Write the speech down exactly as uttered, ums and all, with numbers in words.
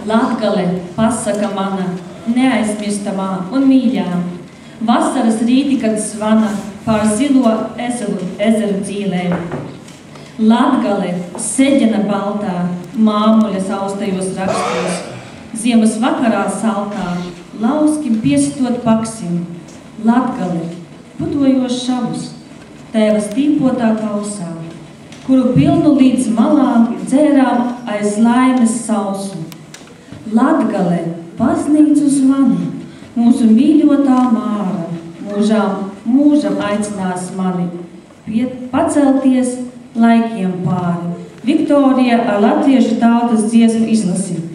Latgale, pasaka mana, neaizmirstamā un mīļā. Vasaras rīti, kad zvana pār zilo ezeru, ezeru dzīlēm. Latgale, seģena baltā, māmuļas austajos rakstos. Ziemas vakarā saltā, lauskim piesitot paksim. Latgale, putojos šavus, tēva stīpotā kausā, kuru pilnu līdz malām dzērām aiz laimes sausu. Latgale, baznīcu zvani, mūsu mīļotā māra, mūžām, mūžam aicinās mani, pacelties laikiem pāri. Viktorija ar latviešu tautas dziesmu izlasi.